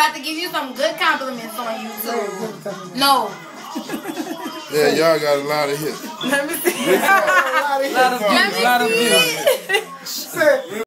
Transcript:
about to give you some good compliments on YouTube. No. Yeah, y'all got a lot of hits. Let me see. A lot of views.